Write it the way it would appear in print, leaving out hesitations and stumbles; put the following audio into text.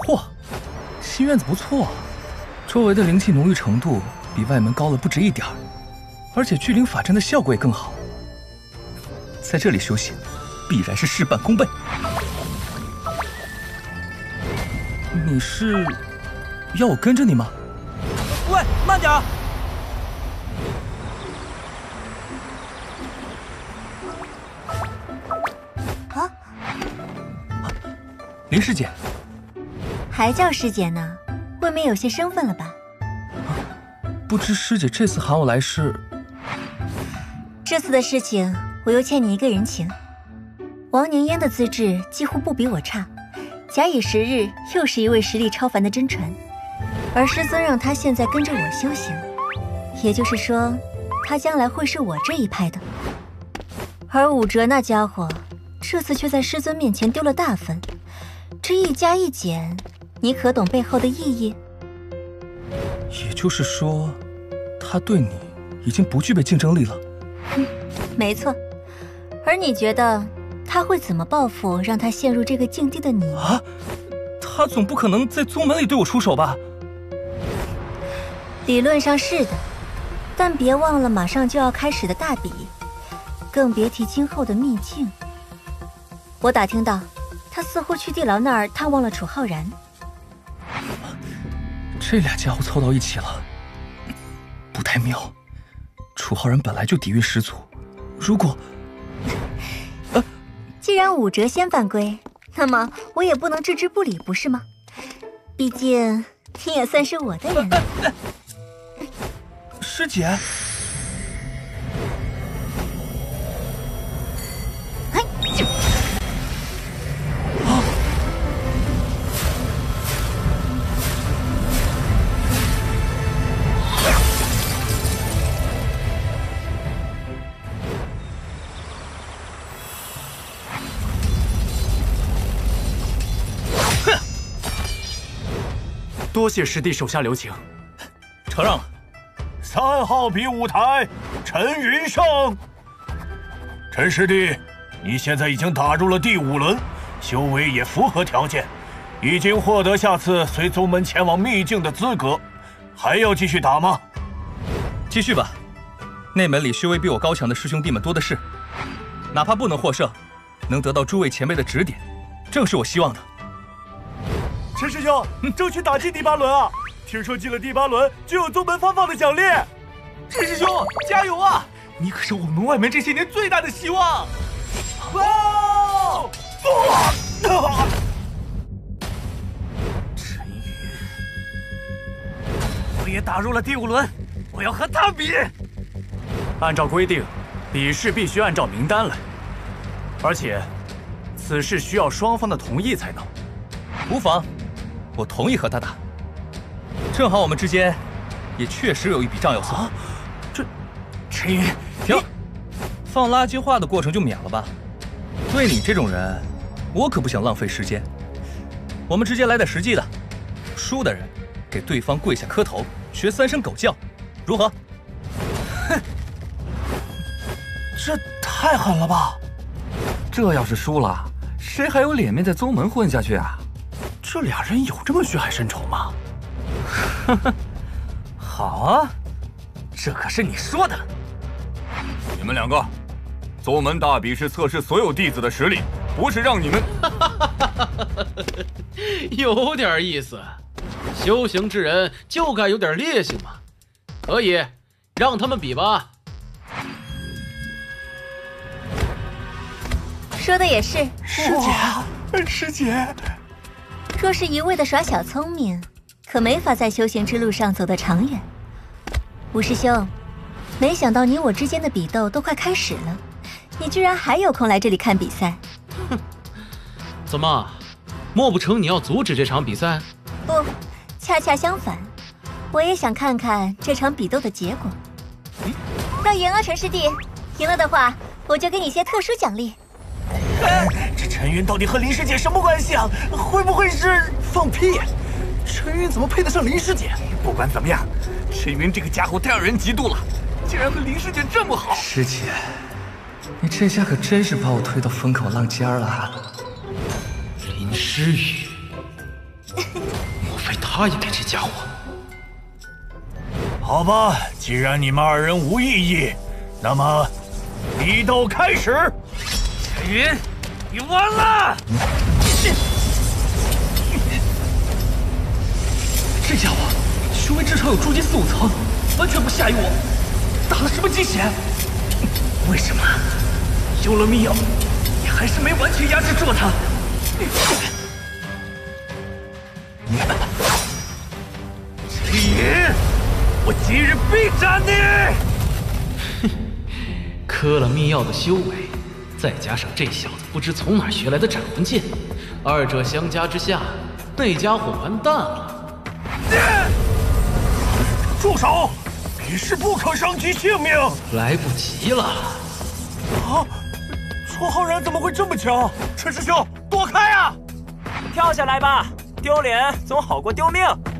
嚯，新院子不错，周围的灵气浓郁程度比外门高了不止一点儿，而且聚灵法阵的效果也更好。在这里修行，必然是事半功倍。你是要我跟着你吗？喂，慢点儿！ 啊， 林师姐， 还叫师姐呢，未免有些生分了吧？ 不知师姐这次喊我来是？ 这次的事情，我又欠你一个人情。王凝烟的资质几乎不比我差，假以时日，又是一位实力超凡的真传。而师尊让他现在跟着我修行，也就是说，他将来会是我这一派的。而武哲那家伙，这次却在师尊面前丢了大分，这一加一减，你可懂背后的意义？ 也就是说，他对你已经不具备竞争力了。 没错。而你觉得他会怎么报复让他陷入这个境地的你？ 啊，他总不可能在宗门里对我出手吧？ 理论上是的，但别忘了马上就要开始的大比，更别提今后的秘境。我打听到，他似乎去地牢那儿探望了楚浩然。 这俩家伙凑到一起了，不太妙。楚浩然本来就底蕴十足，如果…… 既然武哲先犯规，那么我也不能置之不理，不是吗？毕竟你也算是我的人。 师姐， 多谢师弟手下留情， 承让了。 3号比武台，陈云胜。陈师弟，你现在已经打入了第5轮，修为也符合条件，已经获得下次随宗门前往秘境的资格，还要继续打吗？ 继续吧，内门里修为比我高强的师兄弟们多的是，哪怕不能获胜，能得到诸位前辈的指点，正是我希望的。 陈师兄，争取打进第8轮啊！听说进了第8轮就有宗门发放的奖励。 陈师兄，加油啊！你可是我们外门这些年最大的希望。 哇！ 陈云，我也打入了第5轮，我要和他比。按照规定，比试必须按照名单来，而且此事需要双方的同意才能。 无妨，我同意和他打。正好我们之间也确实有一笔账要算。 这，陈云， 停！放垃圾话的过程就免了吧。对你这种人，我可不想浪费时间。我们直接来点实际的，输的人给对方跪下磕头，学3声狗叫，如何？ 哼，这太狠了吧！ 这要是输了，谁还有脸面在宗门混下去啊？ 这俩人有这么血海深仇吗？ 呵呵，好啊，这可是你说的。 你们2个，宗门大比是测试所有弟子的实力，不是让你们…… 有点意思，修行之人就该有点烈性嘛。可以，让他们比吧。 说的也是， 师姐，师姐。 若是一味的耍小聪明，可没法在修行之路上走得长远。吴师兄，没想到你我之间的比斗都快开始了，你居然还有空来这里看比赛？ 哼，怎么，莫不成你要阻止这场比赛？ 不，恰恰相反，我也想看看这场比斗的结果。要赢啊，陈师弟！赢了的话，我就给你些特殊奖励。 这陈云到底和林师姐什么关系啊？会不会是……放屁！陈云怎么配得上林师姐？不管怎么样，陈云这个家伙太让人嫉妒了，竟然和林师姐这么好。 师姐，你这下可真是把我推到风口浪尖了。 林诗雨。 他一遍，这家伙。 好吧，既然你们二人无异议，那么比斗开始。 陈云，你完了！ 这家伙修为至少有筑基4、5层，完全不下于我。打了什么鸡血？为什么有了密药，你还是没完全压制住他？陈云，我今日必斩你！ 磕了密药的修为，再加上这小子不知从哪儿学来的斩魂剑，二者相加之下，那家伙完蛋了。 住手！比试不可伤及性命。 来不及了。 啊！绰号人怎么会这么强？陈师兄，躲开啊！ 跳下来吧，丢脸总好过丢命。